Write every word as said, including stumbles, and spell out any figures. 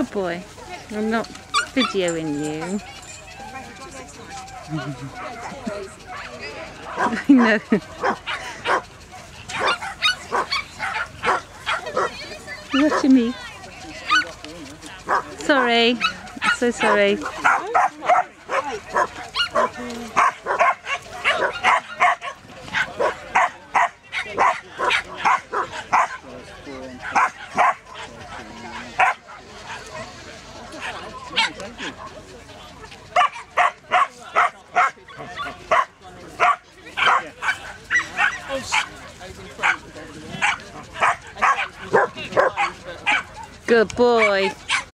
Good boy. I'm not videoing you. I know. You're watching me. Sorry. I'm so sorry. Good boy.